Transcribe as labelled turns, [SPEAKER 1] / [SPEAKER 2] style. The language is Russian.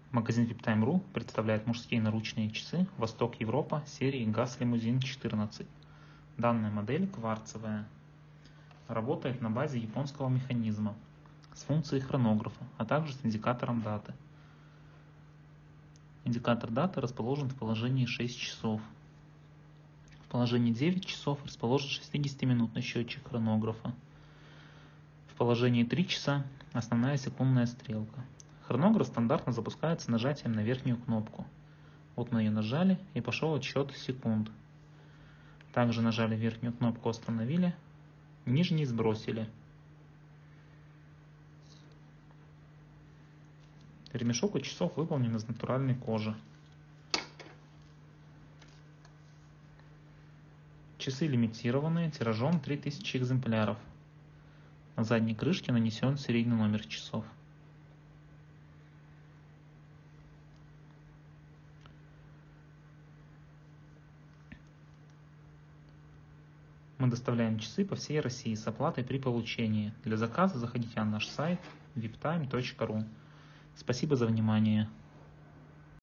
[SPEAKER 1] Магазин VIPTime.ru представляет мужские наручные часы «Восток Европа» серии GAZ Limousine 14. Данная модель кварцевая, работает на базе японского механизма с функцией хронографа, а также с индикатором даты. Индикатор даты расположен в положении 6 часов. В положении 9 часов расположен 60-минутный счетчик хронографа. В положении 3 часа основная секундная стрелка. Хронограф стандартно запускается нажатием на верхнюю кнопку. Вот мы ее нажали, и пошел отсчет секунд. Также нажали верхнюю кнопку, остановили, нижний сбросили. Ремешок у часов выполнен из натуральной кожи. Часы лимитированные, тиражом 3000 экземпляров. На задней крышке нанесен серийный номер часов. Мы доставляем часы по всей России с оплатой при получении. Для заказа заходите на наш сайт viptime.ru. Спасибо за внимание.